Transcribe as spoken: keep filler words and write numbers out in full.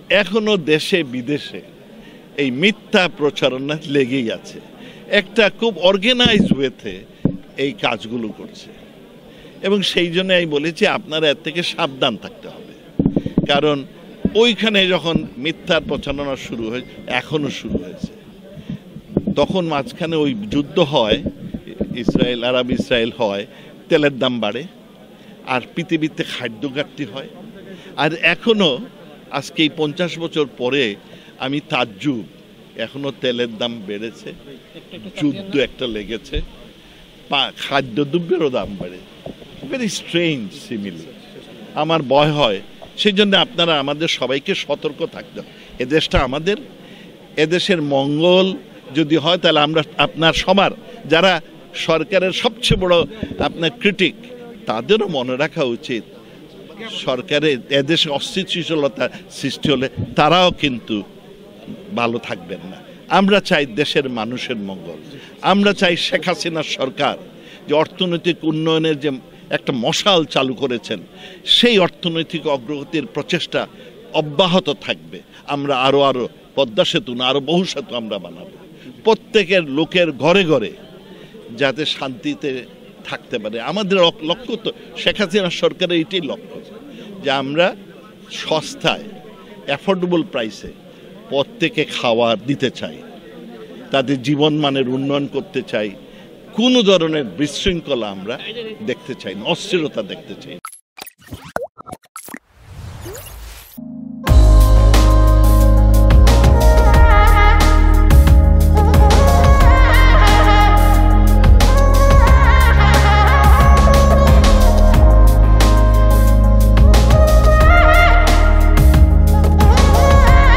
এখনো দেশে বিদেশে এই মিথ্যা প্রচারণা লেগেই আছে। একটা খুব অর্গানাইজ ওয়েতে এই কাজগুলো করছে এবং সেই জন্য আমি বলেছি আপনারা এর থেকে সাবধান থাকতে হবে। কারণ ওইখানে যখন মিথ্যার প্রচারণা শুরু হয়, এখনো শুরু হয়েছে, তখন মাঝখানে ওই যুদ্ধ হয়, ইসরায়েল আরব ইসরায়েল হয়, তেলের দাম বাড়ে, আর পৃথিবীতে খাদ্য ঘাটতি হয়। আর এখনো আজকে এই পঞ্চাশ বছর পরে আমি তাজ্জুব, এখনো তেলের দাম বেড়েছে, যুদ্ধ একটা লেগেছে, খাদ্যদ্রব্যেরও দাম বাড়ে। Very strange simile. আমার ভয় হয়, সেই জন্য আপনারা আমাদের সবাইকে সতর্ক থাকতে হবে। এ দেশটা আমাদের, এদেশের মঙ্গল যদি হয় তাহলে আমরা আপনার সবার যারা সরকারের সবচেয়ে বড় আপনার ক্রিটিক, তাদেরও মনে রাখা উচিত সরকারের এদেশে অস্থিতিশীলতা সৃষ্টি হলে তারাও কিন্তু ভালো থাকবেন না। আমরা চাই দেশের মানুষের মঙ্গল। আমরা চাই শেখ হাসিনার সরকার যে অর্থনৈতিক উন্নয়নের যে একটা মশাল চালু করেছেন, সেই অর্থনৈতিক অগ্রগতির প্রচেষ্টা অব্যাহত থাকবে। আমরা আরও আরও পদ্মা সেতু না আরও বহু সেতু আমরা বানাবো, প্রত্যেকের লোকের ঘরে ঘরে যাতে শান্তিতে থাকতে পারে। আমাদের লক্ষ্য তো শেখ হাসিনার সরকারের এটাই লক্ষ্য যে আমরা সস্তায় অ্যাফোর্ডেবল প্রাইসে প্রত্যেকে খাওয়া দিতে চাই, তাদের জীবনমানের উন্নয়ন করতে চাই, কোনো ধরনের বিশৃঙ্খলা আমরা দেখতে চাই না, অস্থিরতা দেখতে চাই।